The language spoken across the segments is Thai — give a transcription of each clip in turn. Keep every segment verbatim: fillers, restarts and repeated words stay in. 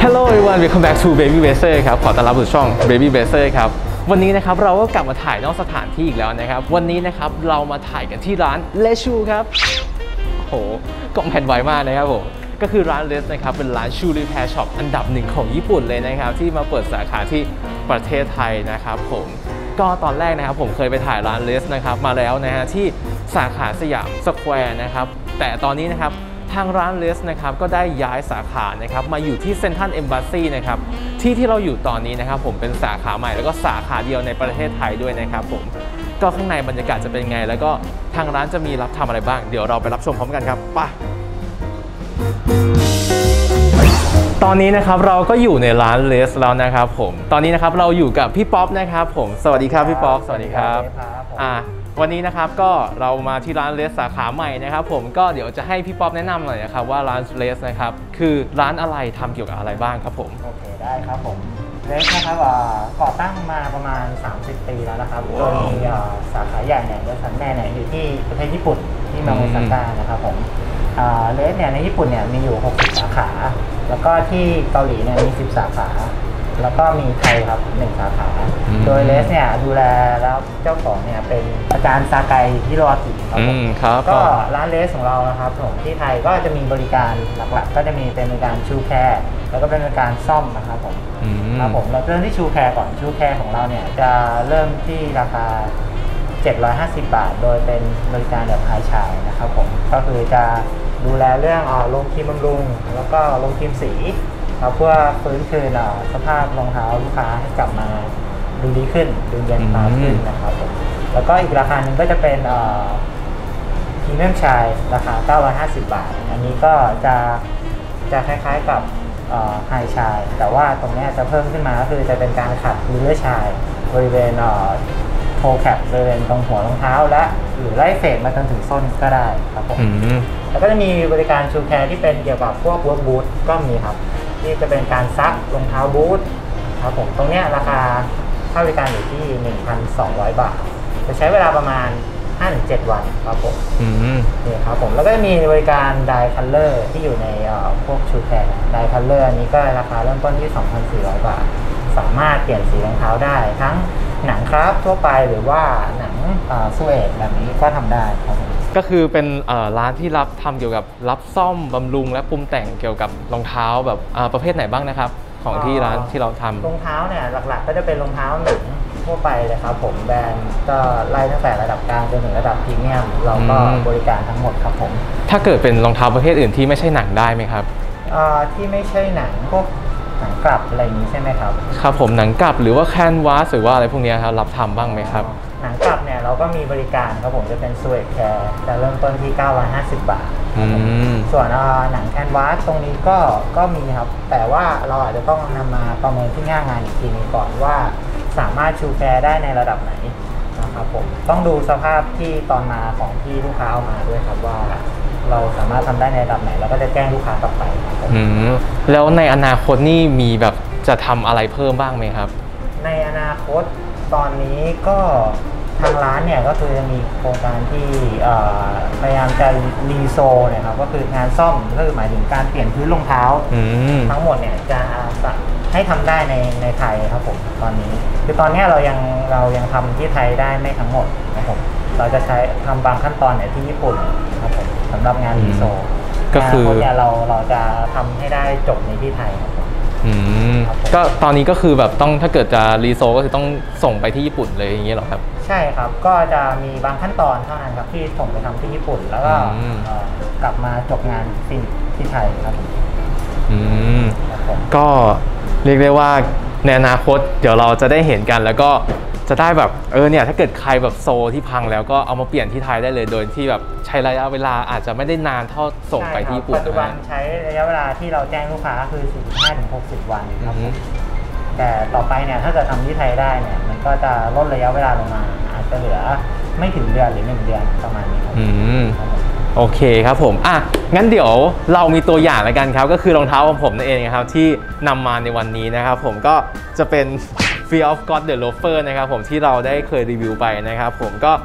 Hello everyone welcome back to Baby Blazer ครับขอต้อนรับสู่ช่อง Baby Blazer ครับวันนี้นะครับเราก็กลับมาถ่ายนอกสถานที่อีกแล้วนะครับวันนี้นะครับเรามาถ่ายกันที่ร้าน Lesu ครับโอ้โหกล่องแผ่นไวมากนะครับผมก็คือร้าน Les นะครับเป็นร้านชูรีแพร์ช็อปอันดับหนึ่งของญี่ปุ่นเลยนะครับที่มาเปิดสาขาที่ประเทศไทยนะครับผมก็ตอนแรกนะครับผมเคยไปถ่ายร้าน Les นะครับมาแล้วนะฮะที่สาขาสยามสแควร์นะครับแต่ตอนนี้นะครับทางร้าน Les นะครับก็ได้ย้ายสาขานะครับมาอยู่ที่เซ็นทรัลเอมบาซีนะครับที่ที่เราอยู่ตอนนี้นะครับผมเป็นสาขาใหม่แล้วก็สาขาเดียวในประเทศไทยด้วยนะครับผมก็ข้างในบรรยากาศจะเป็นไงแล้วก็ทางร้านจะมีรับทำอะไรบ้างเดี๋ยวเราไปรับชมพร้อมกันครับไปตอนนี้นะครับเราก็อยู่ในร้าน Les แล้วนะครับผมตอนนี้นะครับเราอยู่กับพี่ป๊อปนะครับผมสวัสดีครับพี่ป๊อปสวัสดีครับอ่าวันนี้นะครับก็เรามาที่ร้าน Les สาขาใหม่นะครับผมก็เดี๋ยวจะให้พี่ป๊อปแนะนำหน่อยนะครับว่าร้าน Les นะครับคือร้านอะไรทำเกี่ยวกับอะไรบ้างครับผมโอเคได้ครับผม Les นะครับก่อตั้งมาประมาณสามสิบปีแล้วนะครับโดยมีสาขาใหญ่เนี่ยบริษัทแม่เนี่ยอยู่ที่ประเทศญี่ปุ่นที่เมืองโอซาก้านะครับผมLes เนี่ยในญี่ปุ่นเนี่ยมีอยู่หกสิบสาขาแล้วก็ที่เกาหลีเนี่ยมีสิบสาขาแล้วก็มีไทยครับหนึ่งสาขาโดย Les เนี่ยดูแลแล้วเจ้าของเนี่ยเป็นอาจารย์ซาไกฮิโรอากิครับผมก็ร้าน Les ของเรานะครับผมที่ไทยก็จะมีบริการหลักๆก็จะมีเป็นบริการชูแคร์แล้วก็เป็นบริการซ่อมนะครับผมครับผมเราเริ่มที่ชูแคร์ก่อนชูแคร์ของเราเนี่ยจะเริ่มที่ราคาเจ็ดร้อยห้าสิบบาทโดยเป็นบริการแบบไฮชายนะครับผมก็คือจะดูแลเรื่องลงครีมบำรุงแล้วก็ลงครีมสีเพื่อฟื้นคืนสภาพรองเท้าลูกค้าให้กลับมาดูดีขึ้นดูเย็นตาขึ้นนะครับผมแล้วก็อีกราคาหนึ่งก็จะเป็นพรีเมียมชายราคาเก้าร้อยห้าสิบบาทอันนี้ก็จะจะคล้ายๆกับไฮชายแต่ว่าตรงนี้จะเพิ่มขึ้นมาก็คือจะเป็นการขัดมิลเลอร์ชายบริเวณโทแคปบริเวณตรงหัวรองเท้าและหรือไล่เฟดมาจนถึงส้นก็ได้ครับผมแล้วก็จะมีบริการชูแคร์ที่เป็นเกี่ยวกับพวกเวิร์กบูทก็มีครับที่จะเป็นการซักรองเท้าบูทครับผมตรงนี้ราคาค่าบริการอยู่ที่ หนึ่งพันสองร้อย บาทจะใช้เวลาประมาณ ห้าถึงเจ็ด วันครับผมนี่ครับผมแล้วก็มีบริการไดร์คัลเลอร์ที่อยู่ในพวกชูแคร์ไดร์คัลเลอร์นี้ก็ราคาเริ่มต้นที่ สองพันสี่ร้อย บาทสามารถเปลี่ยนสีรองเท้าได้ทั้งหนังคราฟทั่วไปหรือว่าหนังสเวดแบบนี้ก็ทำได้ครับก็คือเป็นร้านที่รับทำเกี่ยวกับรับซ่อมบำรุงและปรุงแต่งเกี่ยวกับรองเท้าแบบประเภทไหนบ้างนะครับของที่ร้านที่เราทำรองเท้าเนี่ยหลักๆก็จะเป็นรองเท้าหนังทั่วไปเลยครับผมแบรนด์ก็ไล่ตั้งแต่ระดับกลางจนถึงระดับพรีเมียมเราก็บริการทั้งหมดครับผมถ้าเกิดเป็นรองเท้าประเภทอื่นที่ไม่ใช่หนังได้ไหมครับที่ไม่ใช่หนังพวกหนังกลับอะไรอย่างนี้ใช่ไหมครับครับผมหนังกลับหรือว่าแคนวาสหรือว่าอะไรพวกนี้ครับรับทำบ้างไหมครับหนังกลับเนี่ยเราก็มีบริการครับผมจะเป็นสเวตแคร์จะเริ่มต้นที่เก้าร้อยห้าสิบบาทส่วนหนังแคนวาสตรงนี้ก็ก็มีครับแต่ว่าเราอาจจะต้องนำมาประเมินที่หน้างานอีกทีนึงก่อนว่าสามารถชูแคร์ได้ในระดับไหนนะครับผมต้องดูสภาพที่ตอนมาของที่ลูกค้าเอามาด้วยครับว่าเราสามารถทำได้ในระดับไหนแล้วก็จะแจ้งลูกค้าต่อไปอืมแล้วในอนาคตนี่มีแบบจะทำอะไรเพิ่มบ้างไหมครับในอนาคตตอนนี้ก็ทางร้านเนี่ยก็คือจะมีโครงการที่พยายามจะรีโซเนี่ยครับก็คืองานซ่อมก็คือหมายถึงการเปลี่ยนพื้นรองเท้าทั้งหมดเนี่ยจะให้ทำได้ในในไทยครับผมตอนนี้คือตอนนี้เรายังเรายังทำที่ไทยได้ไม่ทั้งหมดนะครับผมเราจะใช้ทำบางขั้นตอนเนี่ยที่ญี่ปุ่นครับผมสำหรับงานรีโซก็คือเนี่ยเราเราจะทำให้ได้จบในที่ไทยครับผมอืมก็ตอนนี้ก็คือแบบต้องถ้าเกิดจะรีโซก็คือต้องส่งไปที่ญี่ปุ่นเลยอย่างเงี้ยหรอครับใช่ครับก็จะมีบางขั้นตอนเท่านั้นครับที่ส่งไปทำที่ญี่ปุ่นแล้วก็กลับมาจบงานที่ที่ไทยครับอืมก็เรียกได้ว่าในอนาคตเดี๋ยวเราจะได้เห็นกันแล้วก็จะได้แบบเออเนี่ยถ้าเกิดใครแบบโซที่พังแล้วก็เอามาเปลี่ยนที่ไทยได้เลยโดยที่แบบใช้ระยะเวลาอาจจะไม่ได้นานเท่าส่งไปที่ญี่ปุ่นปัจจุบันใช้ระยะเวลาที่เราแจ้งลูกค้าคือ สี่สิบห้าถึงหกสิบ วันครับแต่ต่อไปเนี่ยถ้าเกิดทำที่ไทยได้เนี่ยมันก็จะลดระยะเวลาลงมาอาจจะเหลือไม่ถึงเดือนหรือหนึ่งเดือนประมาณนี้ครับอืมโอเคครับผมอ่ะงั้นเดี๋ยวเรามีตัวอย่างแล้วกันครับก็คือรองเท้าของผมนั่นเองครับที่นำมาในวันนี้นะครับผมก็จะเป็น Fear of God the Loafer นะครับผมที่เราได้เคยรีวิวไปนะครับผมก็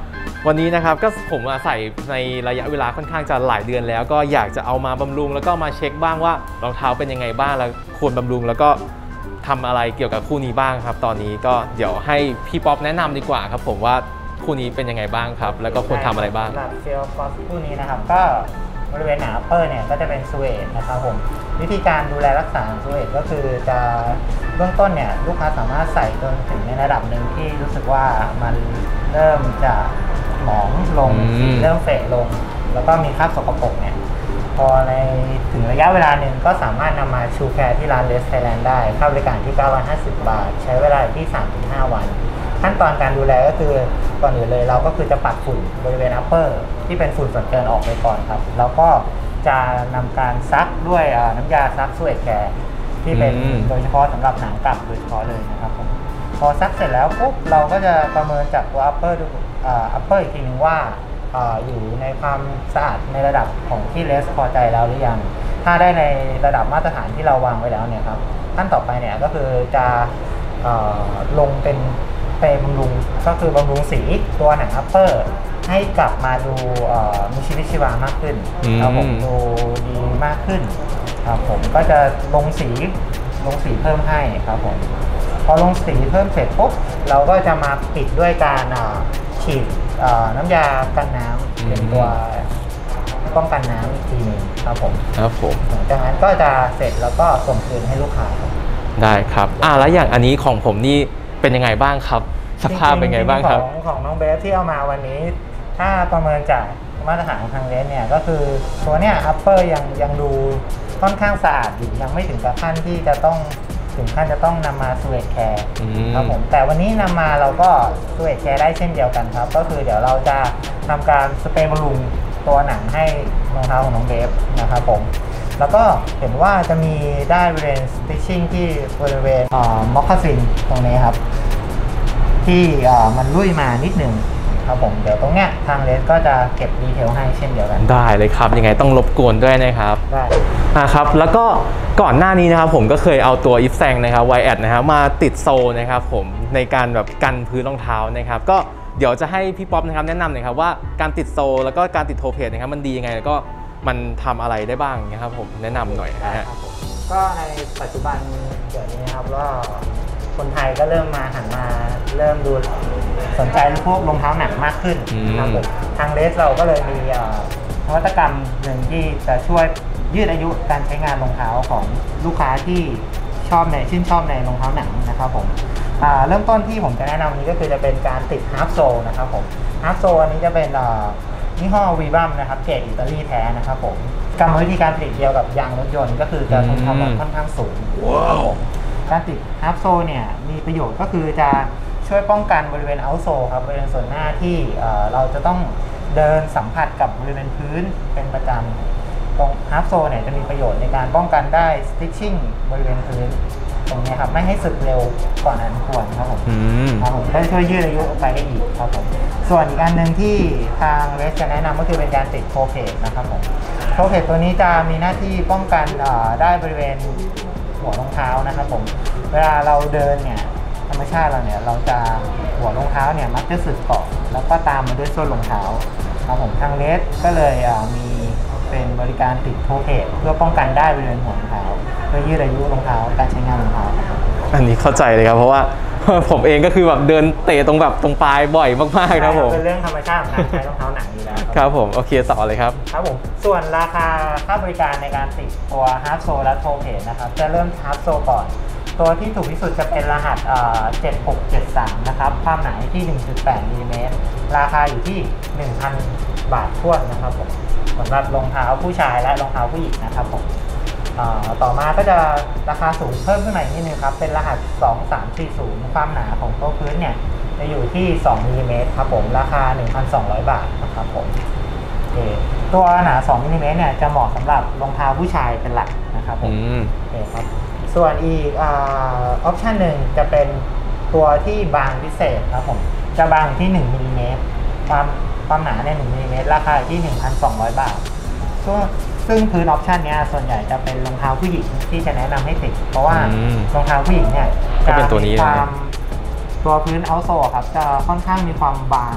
วันนี้นะครับก็ผมใส่ในระยะเวลาค่อนข้างจะหลายเดือนแล้วก็อยากจะเอามาบำรุงแล้วก็มาเช็คบ้างว่ารองเท้าเป็นยังไงบ้างแล้วควรบำรุงแล้วก็ทำอะไรเกี่ยวกับคู่นี้บ้างครับตอนนี้ก็เดี๋ยวให้พี่ป๊อปแนะนำดีกว่าครับผมว่าคู่นี้เป็นยังไงบ้างครับแล้วก็ควรทำอะไรบ้างสำหรับเซลล์กอสคู่นี้นะครับก็บริเวณหนาอัปเปอร์เนี่ยก็จะเป็นสเวดนะครับผมวิธีการดูแลรักษาสเวดก็คือจะเบื้องต้นเนี่ยลูกค้าสามารถใส่จนถึงในระดับหนึ่งที่รู้สึกว่ามันเริ่มจะหมองลงสีเริ่มเฟดลงแล้วก็มีคราบสกปรกเนี่ยพอในถึงระยะเวลาหนึ่งก็สามารถนำมาชูแคร์ที่ร้านเลสไทยแลนด์ได้ค่าบริการที่เก้าร้อยห้าสิบบาทใช้เวลาที่ สามถึงห้า วันขั้นตอนการดูแลก็คือก่อนอื่นเลยเราก็คือจะปัดฝุ่นบริเวณอัปเปอร์ที่เป็นฝุ่นส่วนเกินออกไปก่อนครับแล้วก็จะนำการซักด้วยน้ำยาซักสเวตแคร์ที่เป็นโดยเฉพาะสำหรับหนังกลับโดยเฉพาะเลยนะครับผมพอซักเสร็จแล้วปุ๊บเราก็จะประเมินจากตัวอัปเปอร์ดูอัปเปอร์อีกทีนึงว่าอยู่ในความสะอาดในระดับของที่เลสพอใจแล้วหรือยังถ้าได้ในระดับมาตรฐานที่เราวางไว้แล้วเนี่ยครับขั้นต่อไปเนี่ยก็คือจะลงเป็นเปรย์บำรุงก็คือบำรุงสีตัวหนังอัปเปอร์ให้กลับมาดูมีชีวิตชีวามากขึ้นครับผมดูดีมากขึ้นครับผมก็จะลงสีลงสีเพิ่มให้ครับผมพอลงสีเพิ่มเสร็จปุ๊บเราก็จะมาปิดด้วยการฉีดน้ำยากันน้ำเป็นตัวป้องกันน้ำอีกทีนึงครับผมครับผมจากนั้นก็จะเสร็จแล้วก็ส่งคืนให้ลูกค้าครับได้ครับอ่าแล้วอย่างอันนี้ของผมนี่เป็นยังไงบ้างครับสภาพเป็นไงบ้างครับของของน้องเบฟที่เอามาวันนี้ถ้าประเมินจากมาตรฐานของทางเลนเนี่ยก็คือตัวเนี้ยอัปเปอร์ยังยังดูค่อนข้างสะอาดอยู่ยังไม่ถึงกับขั้นที่จะต้องถึงขั้นจะต้องนำมาสเวตแคร์ครับผมแต่วันนี้นำมาเราก็สเวตแคร์ได้เช่นเดียวกันครับก็คือเดี๋ยวเราจะทำการสเปรย์บำรุงตัวหนังให้รองเท้าของน้องเบฟนะครับผมแล้วก็เห็นว่าจะมีได้บริเวณสติชชิ่งที่บริเวณม็อกคาซินตรงนี้ครับที่มันลุ่ยมานิดหนึ่งครับผมเดี๋ยวตรงเนี้ยทางเลสก็จะเก็บดีเทลให้เช่นเดียวกันได้เลยครับยังไงต้องรบกวนด้วยนะครับได้อ่าครับแล้วก็ก่อนหน้านี้นะครับผมก็เคยเอาตัวอิฟแซงนะครับไวแอดนะครับมาติดโซนะครับผมในการแบบกันพื้นรองเท้านะครับก็เดี๋ยวจะให้พี่ป๊อปนะครับแนะนำหน่อยครับว่าการติดโซแล้วก็การติดโทเพจนะครับมันดียังไงแล้วก็มันทำอะไรได้บ้างนะครับผมแนะนำหน่อยนะฮะก็ในปัจจุบันเดี๋ยวนี้นะครับว่าคนไทยก็เริ่มมาหันมาเริ่มดูสนใจพวกรองเท้าหนังมากขึ้นครับผมทางเลสเราก็เลยมีนวัตกรรมหนึ่งที่จะช่วยยืดอายุการใช้งานรองเท้าของลูกค้าที่ชอบในชื่นชอบในรองเท้าหนังนะครับผมเริ่มต้นที่ผมจะแนะนำนี้ก็คือจะเป็นการติดฮาร์ฟโซลนะครับผมฮาร์ฟโซลอันนี้จะเป็นยี่ห้อวีบัมนะครับเกรดอิตาลีแท้นะครับผมกรรมวิธีการผลิตเดียวกับยางรถยนต์ก็คือจะทนความร้อนค่อนข้างสูงการติดฮาร์ฟโซลเนี่ยมีประโยชน์ก็คือจะช่วยป้องกันบริเวณเอาท์โซลครับบริเวณส่วนหน้าที่เราจะต้องเดินสัมผัสกับบริเวณพื้นเป็นประจำตรงฮาร์ฟโซลเนี่ยจะมีประโยชน์ในการป้องกันได้สติชชิ่งบริเวณพื้นตรงนี้ครับไม่ให้สึกเร็วก่อนอันควรครับผมครับผมได้ช่วยยืดอายุไปได้อีกครับผมส่วนอีกอันหนึ่งที่ทางเลสจะแนะนำก็คือเป็นการติดโทเพจนะครับผมโทเพจตัวนี้จะมีหน้าที่ป้องกันได้บริเวณหัวรองเท้านะครับผมเวลาเราเดินเนี่ยธรรมชาติเราเนี่ยเราจะหัวรองเท้าเนี่ยมักจะสึกเกาะแล้วก็ตามมาด้วยส้นรองเท้าครับผมทางเลสก็เลยมีเป็นบริการติดโทเพจเพื่อป้องกันได้บริเวณหัวรองเท้าเพื่อยืดอายุรองเท้าการใช้งานรองเท้าอันนี้เข้าใจเลยครับเพราะว่าผมเองก็คือแบบเดินเตะตรงแบบตรงปลายบ่อยมากๆครับผมเป็นเรื่องธรรมชาติของการใช้รองเท้าหนังอยู่แล้วครับผมโอเคต่อเลยครับครับผมส่วนราคาค่าบริการในการติดตัวฮาร์ฟโซลและโทเพจนะครับจะเริ่มฮาร์ฟโซลก่อนตัวที่ถูกที่สุดจะเป็นรหัสเจ็ดหกเจ็ดสามนะครับความหนาที่ หนึ่งจุดแปด มิลลิเมตรราคาอยู่ที่ หนึ่งพัน บาทท้วนนะครับผมสำหรับรองเท้าผู้ชายและรองเท้าผู้หญิงนะครับผมต่อมาก็จะราคาสูงเพิ่มขึ้นมาอีกนิดนึงครับเป็นรหัสสองสามสี่ศูนย์ความหนาของโต๊ะพื้นเนี่ยจะอยู่ที่สองมิลลิเมตรครับผมราคา หนึ่งพันสองร้อย บาทนะครับผมตัวหนาสองมิลลิเมตรเนี่ยจะเหมาะสำหรับรองเท้าผู้ชายเป็นหลักนะครับผมโอเคครับส่วนอีกออปชันหนึ่งจะเป็นตัวที่บางพิเศษครับผมจะบางที่หนึ่งมิลลิเมตรความความหนาในหนึ่งมิลลิเมตรราคาที่ หนึ่งพันสองร้อย บาทซึ่งพื้นออปชันนี้ส่วนใหญ่จะเป็นรองเท้าผู้หญิงที่จะแนะนำให้ติดเพราะว่ารองเท้าผู้หญิงเนี่ยจะมีความตัวพื้นเอาท์โซลครับจะค่อนข้างมีความบาง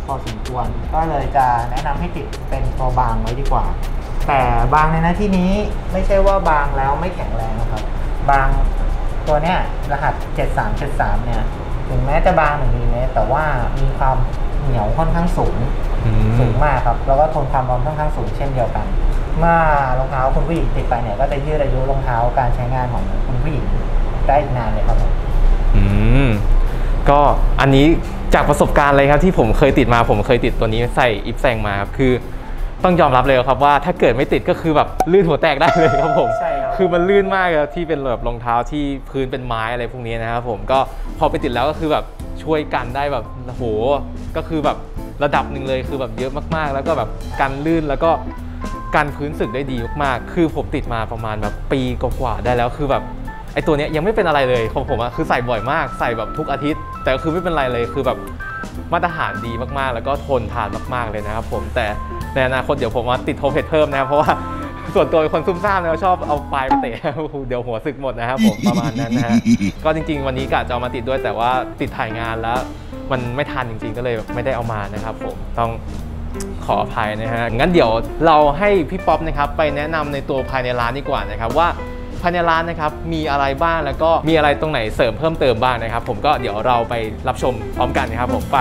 พอสมควรก็เลยจะแนะนำให้ติดเป็นตัวบางไว้ดีกว่าแต่บางในหน้าที่นี้ไม่ใช่ว่าบางแล้วไม่แข็งแรงนะครับบางตัวเนี้ยรหัสเจ็ดสามเจ็ดสามเนี่ยถึงแม้จะบางหนึ่งมิลลิเมตรแต่ว่ามีความเหนียวค่อนข้างสูงสูงมากครับแล้วก็ทนความร้อนค่อนข้างสูงเช่นเดียวกันเมื่อรองเท้าคุณผู้หญิงติดไปเนี่ยก็จะยืดอายุรองเท้าการใช้งานของคุณผู้หญิงได้อีกนานเลยครับผมอืมก็อันนี้จากประสบการณ์เลยครับที่ผมเคยติดมาผมเคยติดตัวนี้ใส่อิฟแซงมาครับคือต้องยอมรับเลยครับว่าถ้าเกิดไม่ติดก็คือแบบลื่นหัวแตกได้เลยครับผมใช่ครับคือมันลื่นมากครับที่เป็นแบบรองเท้าที่พื้นเป็นไม้อะไรพวกนี้นะครับผมก็พอไปติดแล้วก็คือแบบช่วยกันได้แบบโหก็คือแบบระดับหนึ่งเลยคือแบบเยอะมากๆแล้วก็แบบกันลื่นแล้วก็กันพื้นสึกได้ดีมากๆคือผมติดมาประมาณแบบปีกว่าๆได้แล้วคือแบบไอตัวนี้ยังไม่เป็นอะไรเลยของผมอะคือใส่บ่อยมากใส่แบบทุกอาทิตย์แต่คือไม่เป็นไรเลยคือแบบมาตรฐานดีมากๆแล้วก็ทนทานมากๆเลยนะครับผมแต่ในอนาคตเดี๋ยวผมมาติดโทเพจเพิ่มนะครับเพราะว่าส่วนตัวเป็นคนซุ่มซ่ามแล้วชอบเอาปลายไปเตะเดี๋ยวหัวสึกหมดนะครับผมประมาณนั้นนะฮะก็จริงๆวันนี้กะจะเอามาติดด้วยแต่ว่าติดถ่ายงานแล้วมันไม่ทันจริงๆก็เลยไม่ได้เอามานะครับผมต้องขออภัยนะฮะงั้นเดี๋ยวเราให้พี่ป๊อปนะครับไปแนะนำในตัวภายในร้านดีกว่านะครับว่าภายในร้านนะครับมีอะไรบ้างแล้วก็มีอะไรตรงไหนเสริมเพิ่มเติมบ้างนะครับผมก็เดี๋ยวเราไปรับชมพร้อมกันนะครับผมไป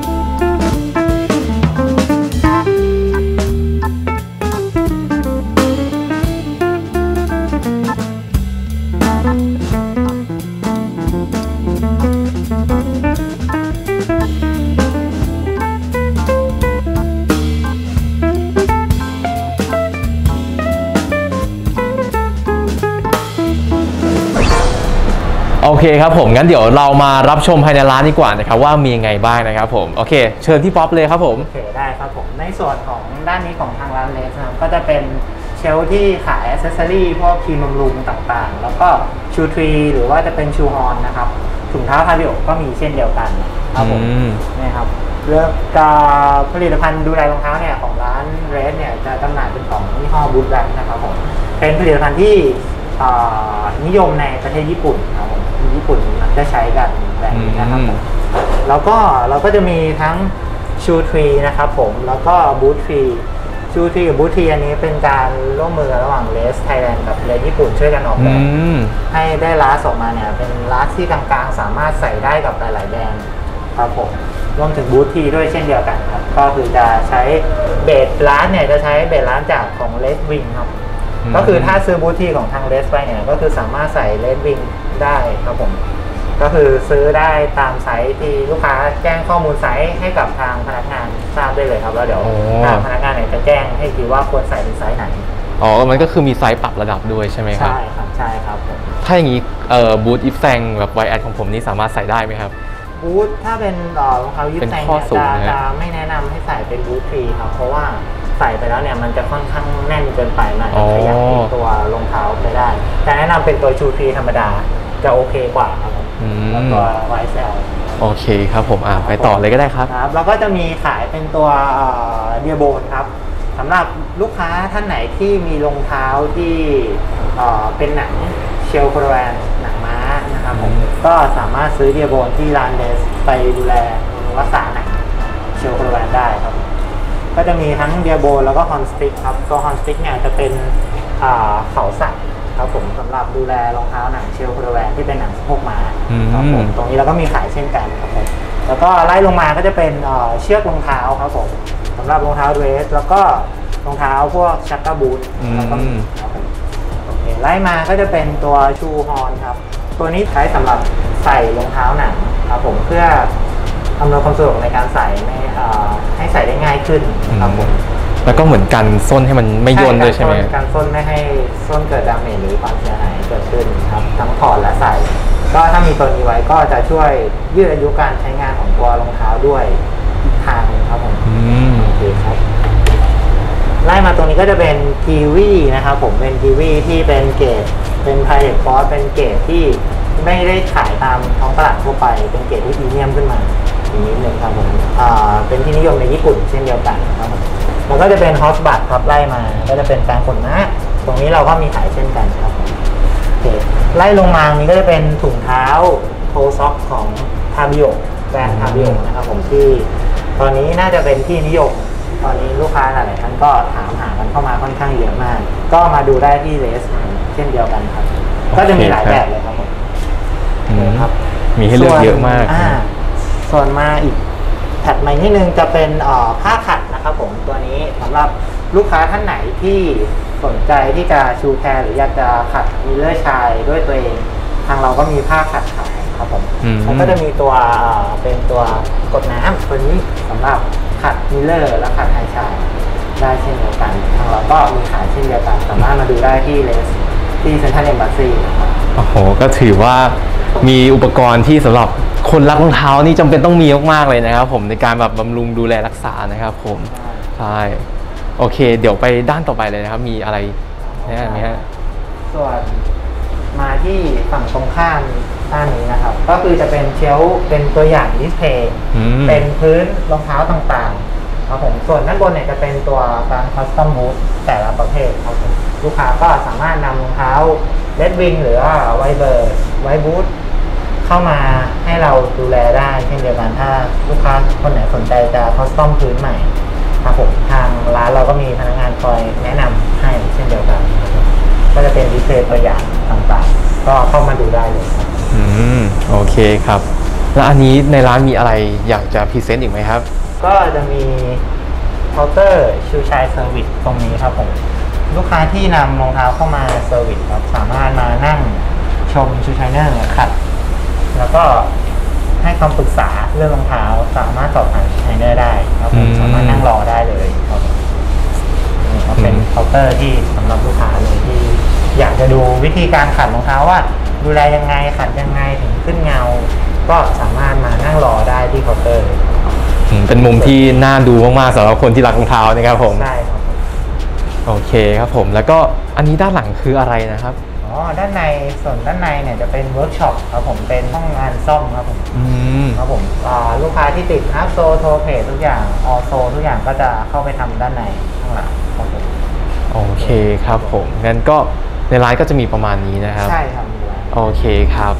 โอเคครับผมงั้นเดี๋ยวเรามารับชมภายในร้านดีกว่านะครับว่ามียังไงบ้างนะครับผมโอเคเชิญที่ป๊อปเลยครับผมโอเคได้ครับผมในส่วนของด้านนี้ของทางร้านเลสนะครับก็จะเป็นเชลที่ขายอ c เซสซอรี่พวกครีมบำรุงต่างๆแล้วก็ชูทรีหรือว่าจะเป็นชูฮอนนะครับถุงเท้าทาบิโอก็มีเช่นเดียวกันครับผมนี่ครับเรื่องการผลิตภัณฑ์ดูแลรองเท้าเนี่ยของร้านเรสเนี่ยจะจำหน่ายเป็นของยี่ห้อบูทแบงค์นะครับผมเป็นผลิตภัณฑ์ที่นิยมในประเทศญี่ปุ่นครับผมญี่ปุ่นมักจะใช้กันแบบนี้นะครับผมแล้วก็เราก็จะมีทั้งชูทรีนะครับผมแล้วก็บูททรีชูทรีกับบูททรีอันนี้เป็นการร่วมมือระหว่างเลสไทยแลนด์กับเลสญี่ปุ่นช่วยกันออกแบบให้ได้ลาสออกมาเนี่ยเป็นลาสที่กลางๆสามารถใส่ได้กับหลายๆแบรนด์ครับผมรวมถึงบูททรีด้วยเช่นเดียวกันครับก็คือจะใช้เบสลาสเนี่ยจะใช้เบสลาสจากของเลสวิงครับก็คือถ้าซื้อบูทที่ของทางเลสไปเนี่ยก็คือสามารถใส่เลสวิงได้ครับผมก็คือซื้อได้ตามไซส์ที่ลูกค้าแจ้งข้อมูลไซส์ให้กับทางพนักงานทราบได้เลยครับแล้วเดี๋ยวทางพนักงานเนี่ยจะแจ้งให้ทีว่าควรใส่เป็นไซส์ไหนอ๋อมันก็คือมีไซส์ปรับระดับด้วยใช่ไหมครับใช่ครับใช่ครับผมถ้าอย่างนี้เอ่อบูทอิฟแซงแบบไวแอดของผมนี่สามารถใส่ได้ไหมครับบูทถ้าเป็นรองเท้าอิฟแซงเนี่ยจะจะไม่แนะนำให้ใส่เป็นบูททรีครับเพราะว่าใส่ไปแล้วเนี่ยมันจะค่อนข้างแน่นเกินไปมันจะขยับตัวรองเท้าไปได้แต่แนะนำเป็นตัวชูทรีธรรมดาจะโอเคกว่าครับแล้วตัวไวเซลโอเคครับผมอ่ะไปต่อเลยก็ได้ครับครับแล้วก็จะมีขายเป็นตัวเดียโบนครับสำหรับลูกค้าท่านไหนที่มีรองเท้าที่เป็นหนังเชลโครแวนหนังม้านะครับผมก็สามารถซื้อเดียโบนที่ร้านเลสไปดูแลรักษาหนังเชลโครแวนได้ครับก็จะมีทั้งเดียโบแล้วก็ฮอนสติ๊กครับตัวฮอนสติ๊กเนี่ยจะเป็นเขาสัตว์ครับผมสำหรับดูแลรองเท้าหนังเชลโครแวนที่เป็นหนังสะโพกม้าครับผมตรงนี้เราก็มีขายเช่นกันครับผมแล้วก็ไล่ลงมาก็จะเป็นเชือกรองเท้าครับผมสำหรับรองเท้าเดรสแล้วก็รองเท้าพวกชักเกอร์บูทแล้วก็มีครับผมโอเคไล่มาก็จะเป็นตัวชูฮอนครับตัวนี้ใช้สำหรับใส่รองเท้าหนังครับผมเพื่ออำนวยความสะดวกในการใส่ให้ใส่ได้ง่ายขึ้นครับผมแล้วก็เหมือนกันส้นให้มันไม่ย่นด้วยใช่ไหมการส้นไม่ให้ส้นเกิดดาเมจหรือความเสียหายเกิดขึ้นครับทั้งถอดและใส่ก็ถ้ามีตัวนี้ไว้ก็จะช่วยยืดอายุการใช้งานของตัวรองเท้าด้วยอีกทางครับผมโอเคครับไล่มาตรงนี้ก็จะเป็นกีวีนะครับผมเป็นกีวีที่เป็นเกรดเป็นไพเรตฟอสเป็นเกรดที่ไม่ได้ขายตามท้องตลาดทั่วไปเป็นเกรดที่พรีเมียมขึ้นมาอีกนิดนึงครับผมอ่าเป็นที่นิยมในญี่ปุ่นเช่นเดียวกันครับผมแล้วก็จะเป็นฮอสบัตครับไล่มาก็จะเป็นการขนม้าตรงนี้เราก็มีขายเช่นกันครับโอเคไล่ลงมานี้ก็จะเป็นถุงเท้าโทซ็อกของทาบิโอแบรนด์ทาบิโอนะครับผมที่ตอนนี้น่าจะเป็นที่นิยมตอนนี้ลูกค้าหลายๆท่านก็ถามหากันเข้ามาค่อนข้างเยอะมากก็มาดูได้ที่เลสเช่นเดียวกันครับก็จะมีหลายแบบเลยครับผมครับมีให้เลือกเยอะมากส่วนมาอีกถัดมานิดนึงจะเป็นผ้าขัดนะครับผมตัวนี้สำหรับลูกค้าท่านไหนที่สนใจที่จะชูแคร์หรืออยากจะขัดมิลเลอร์ชายด้วยตัวเองทางเราก็มีผ้าขัดขายครับผมมันก็จะมีตัวเป็นตัวกดน้ำตัวนี้สำหรับขัดมิลเลอร์และขัดไฮชายได้เช่นเดียวกันทางเราก็มีขายเช่นเดียวกันสามารถมาดูได้ที่เลสที่เซ็นทรัลเอมบาซีนะครับโอ้โหก็ถือว่ามีอุปกรณ์ที่สำหรับคนรักรองเท้านี่จำเป็นต้องมีมากๆเลยนะครับผมในการแบบบำรุงดูแลรักษานะครับผมใช่โอเคเดี๋ยวไปด้านต่อไปเลยนะครับมีอะไรแนะนำไหมฮะส่วนมาที่ฝั่งตรงข้ามด้านนี้นะครับก็คือจะเป็นเชลฟ์เป็นตัวอย่างดิสเพย์เป็นพื้นรองเท้าต่างๆครับผมส่วนด้านบนเนี่ยจะเป็นตัวการคัสตอมบูทแต่ละประเภทครับผมลูกค้าก็สามารถนำรองเท้าเลดวิงหรือว่าไวเบอร์ไวบูทเข้ามาให้เราดูแลได้เช่นเดียวกันถ้าลูกค้าคนไหนสนใจจะคัสตอมพื้นใหม่ครับผมทางร้านเราก็มีพนักงานคอยแนะนำให้เช่นเดียวกันก็จะเป็นดิสเพย์ตัวอย่างต่างๆก็เข้ามาดูได้เลยครับอืมโอเคครับแล้วอันนี้ในร้านมีอะไรอยากจะพรีเซนต์อีกไหมครับก็จะมีเคาน์เตอร์ชูชายเซอร์วิสตรงนี้ครับผมลูกค้าที่นำรองเท้าเข้ามาเซอร์วิสครับสามารถมานั่งชมชูชายเนอร์ขัดแล้วก็ให้คำปรึกษาเรื่องรองเท้าสามารถสอบถามชูชายเนอร์ได้ครับผมสามารถนั่งรอได้เลยครับนี่ก็เป็นเคาน์เตอร์ที่สำหรับลูกค้าเลยที่อยากจะดูวิธีการขัดรองเท้าว่าดูแลยังไงขัดยังไงถึงขึ้นเงาก็สามารถมานั่งรอได้ที่เคาน์เตอร์เป็นมุมที่น่าดูมากๆสำหรับคนที่รักรองเท้านะครับผมใช่ครับโอเคครับผมแล้วก็อันนี้ด้านหลังคืออะไรนะครับอ๋อด้านในส่วนด้านในเนี่ยจะเป็นเวิร์กช็อปครับผมเป็นห้องงานซ่อมครับผมอืมครับผมลูกค้าที่ติดฮับโซโทเพจทุกอย่างออโซทุกอย่างก็จะเข้าไปทำด้านในข้างหลังครับผมโอเคครับผมงั้นก็ในร้านก็จะมีประมาณนี้นะครับใช่ครับโอเคครับ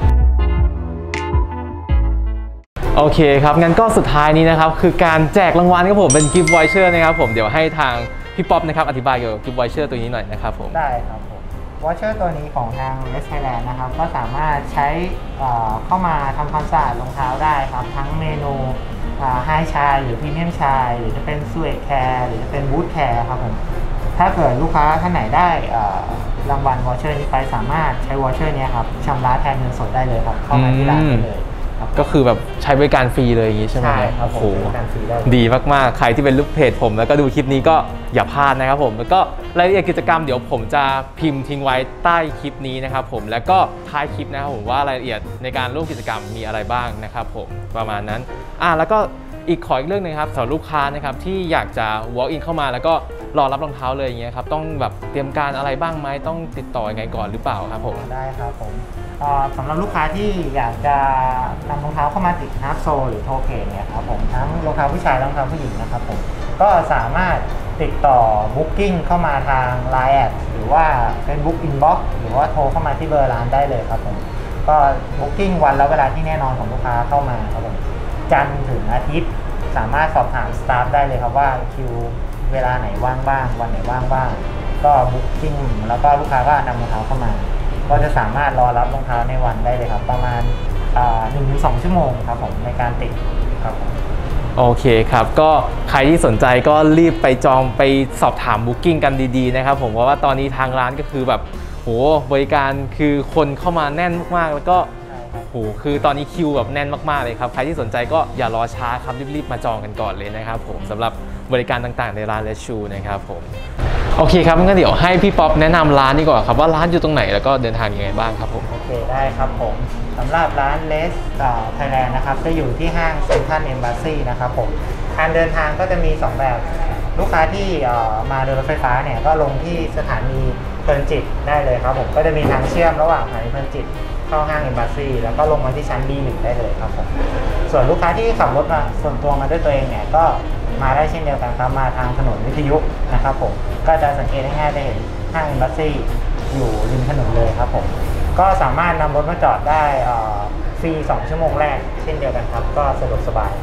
โอเคครับงั้นก็สุดท้ายนี้นะครับคือการแจกรางวัลครับผมเป็นกิฟต์วอยเชอร์นะครับผมเดี๋ยวให้ทางพี่ป๊อปนะครับอธิบายเกี่ยวกับกิฟต์วอยเชอร์ตัวนี้หน่อยนะครับผมได้ครับผมวอยเชอร์ตัวนี้ของทางเลสไทยแลนด์นะครับก็สามารถใช้เข้ามาทำความสะอาดรองเท้าได้ครับทั้งเมนูไฮชายหรือพรีเมียมชายหรือจะเป็นสวีทแคร์หรือจะเป็นบูทแคร์ครับผมถ้าเกิดลูกค้าท่านไหนได้รางวัลวอเชอร์นี้ไปสามารถใช้วอเชอร์นี้ครับชำระแทนเงินสดได้เลยครับเข้ามาที่ร้านได้เลยก็คือแบบใช้บริการฟรีเลยอย่างนี้ใช่ไหมใช่ครับโอ้โหดีมากๆใครที่เป็นลูกเพจผมแล้วก็ดูคลิปนี้ก็อย่าพลาดนะครับผมแล้วก็รายละเอียดกิจกรรมเดี๋ยวผมจะพิมพ์ทิ้งไว้ใต้คลิปนี้นะครับผมแล้วก็ท้ายคลิปนะครับผมว่ารายละเอียดในการร่วมกิจกรรมมีอะไรบ้างนะครับผมประมาณนั้นอ่ะแล้วก็อีกขออีกเรื่องนึงครับสำหรับลูกค้านะครับที่อยากจะ walk in เข้ามาแล้วก็รอรับรองเท้าเลยอย่างเงี้ยครับต้องแบบเตรียมการอะไรบ้างไหมต้องติดต่อยังไงก่อนหรือเปล่าครับผมได้ครับผมสำหรับลูกค้าที่อยากจะนำรองเท้าเข้ามาติดฮาร์ฟโซลหรือโทเพนเนี่ยครับผมทั้งรองเท้าผู้ชายและรองเท้าผู้หญิงนะครับผมก็สามารถติดต่อ Booking เข้ามาทาง ไลน์ แอดหรือว่า Facebook Inbox หรือว่าโทรเข้ามาที่เบอร์ร้านได้เลยครับผมก็ Booking วันและเวลาที่แน่นอนของลูกค้าเข้ามาครับผมจันทร์ถึงอาทิตย์สามารถสอบถามสตาฟได้เลยครับว่าคิวเวลาไหนว่างบ้างวันไหนว่างบ้างก็ Booking แล้วก็ลูกค้าก็นำรองเท้าเข้ามาก็จะสามารถรอรับรองเท้าในวันได้เลยครับประมาณหนึ่งถึงสองชั่วโมงครับผมในการติดครับโอเคครับก็ใครที่สนใจก็รีบไปจองไปสอบถาม Booking กันดีๆนะครับผมเพราะว่าตอนนี้ทางร้านก็คือแบบโหบริการคือคนเข้ามาแน่นมากๆแล้วก็โหคือตอนนี้คิวแบบแน่นมากๆเลยครับใครที่สนใจก็อย่ารอช้าครับรีบๆมาจองกันก่อนเลยนะครับผมสำหรับบริการต่างๆในร้านเลสชูนะครับผมโอเคครับงั้นเดี๋ยวให้พี่ป๊อปแนะนำร้านนี้ก่อนครับว่าร้านอยู่ตรงไหนแล้วก็เดินทางยังไงบ้างครับผมโอเคได้ครับผมสำหรับร้านเลสไทยแลนด์นะครับจะอยู่ที่ห้างเซ็นทรัลเอมบาซีนะครับผมการเดินทางก็จะมีสองแบบลูกค้าที่มาโดยรถไฟฟ้าเนี่ยก็ลงที่สถานีเพลินจิตได้เลยครับผมก็จะมีทางเชื่อมระหว่างสถานีเพลินจิตเข้าห้างเอมบาซีแล้วก็ลงมาที่ชั้น บี หนึ่ง ได้เลยครับผมส่วนลูกค้าที่ขับรถมาส่วนตัวมาด้วยตัวเองเนี่ยก็มาได้เช่นเดียวกันครับมาทางถนนวิทยุนะครับผมก็จะสังเกตง่ายๆได้เห็นห้างเอมบาซีอยู่ริมถนนเลยครับผมก็สามารถนำรถมาจอดได้ฟรีสองชั่วโมงแรกเช่นเดียวกันครับก็สะดวกสบายเช่น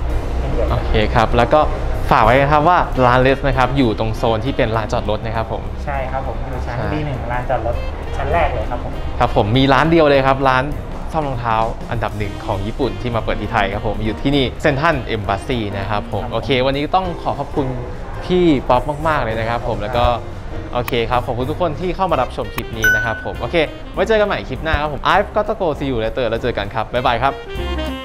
เดียวโอเคครับแล้วก็ฝากไว้นะครับว่าร้านเลสนะครับอยู่ตรงโซนที่เป็นลานจอดรถนะครับผมใช่ครับผมอยู่ชั้นใช่บี หนึ่ง ลานจอดรถชั้นแรกเลยครับผมครับผมมีร้านเดียวเลยครับร้านซ่อมรองเท้าอันดับหนึ่งของญี่ปุ่นที่มาเปิดที่ไทยครับผมอยู่ที่นี่เซ็นทรัลเอมบาซีนะครับผมโอเค วันนี้ต้องขอขอบคุณพี่ป๊อปมากๆเลยนะครับผมแล้วก็โอเคครับขอบคุณทุกคนที่เข้ามารับชมคลิปนี้นะครับผมโอเคไว้เจอกันใหม่คลิปหน้าครับผม I've got to go see you later แล้วเจอกันครับบ๊ายบายครับ